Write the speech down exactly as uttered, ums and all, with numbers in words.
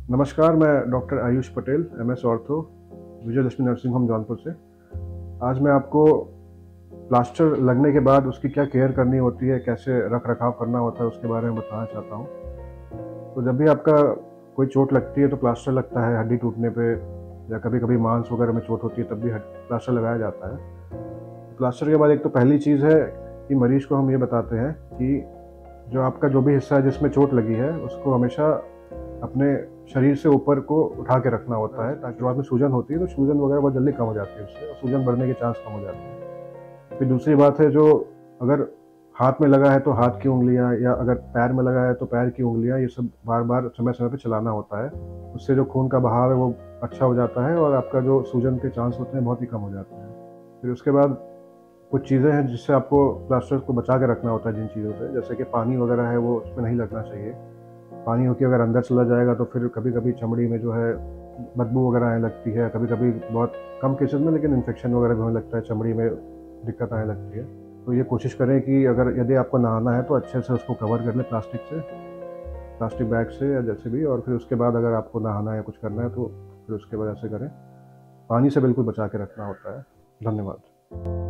नमस्कार, मैं doctor Ayush Patel, MS ortho, Vijayalakshmi nursing home Jaunpur से। आज मैं आपको प्लास्टर लगने के बाद उसकी क्या केयर करनी होती है, कैसे रख-रखाव करना होता है, उसके बारे में बताना चाहता हूँ। तो जब भी आपका कोई चोट लगती है तो प्लास्टर लगता है हड्डी टूटने पे, या कभी-कभी मांस वगैरह में चोट होती है तब भी हड प्लास्टर लगाया जाता है। प्लास्टर के बाद एक तो पहली चीज़ है कि मरीज़ को हम ये बताते हैं कि जो आपका जो भी हिस्सा है जिसमें चोट लगी है, उसको हमेशा अपने शरीर से ऊपर को उठा के रखना होता है, ताकि शुरुआत में सूजन होती है तो सूजन वगैरह बहुत जल्दी कम हो जाती है उससे, और सूजन बढ़ने के चांस कम हो जाते हैं। फिर दूसरी बात है, जो अगर हाथ में लगा है तो हाथ की उंगलियां, या अगर पैर में लगा है तो पैर की उंगलियां, ये सब बार बार समय समय पे चलाना होता है। उससे जो खून का बहाव है वो अच्छा हो जाता है, और आपका जो सूजन के चांस होते हैं बहुत ही कम हो जाते हैं। फिर उसके बाद कुछ चीज़ें हैं जिससे आपको प्लास्टर को बचा के रखना होता है, जिन चीज़ों से, जैसे कि पानी वगैरह है वो उसमें नहीं लगना चाहिए। पानी होके अगर अंदर चला जाएगा तो फिर कभी-कभी चमड़ी में जो है बदबू वगैरह आने लगती है, कभी-कभी बहुत कम केसेस में, लेकिन इन्फेक्शन वगैरह भी होने लगता है, चमड़ी में दिक्कत आने लगती है। तो ये कोशिश करें कि अगर यदि आपको नहाना है तो अच्छे से उसको कवर कर लें प्लास्टिक से, प्लास्टिक बैग से या जैसे भी, और फिर उसके बाद अगर आपको नहाना है या कुछ करना है तो फिर उसके बाद ऐसे करें। पानी से बिल्कुल बचा के रखना होता है। धन्यवाद।